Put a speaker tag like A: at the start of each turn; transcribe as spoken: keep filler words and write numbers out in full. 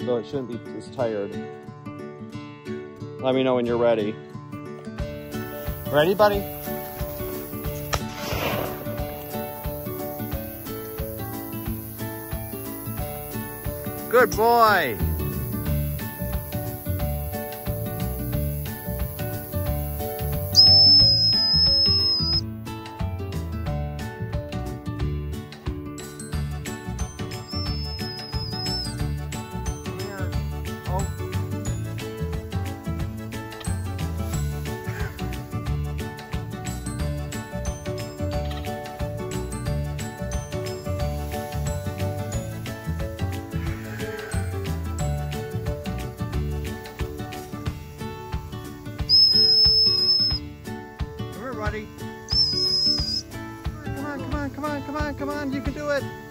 A: so it shouldn't be as tired. Let me know when you're ready. Ready, buddy? Good boy. Buddy. Come on, come on, come on, come on, come on, you can do it.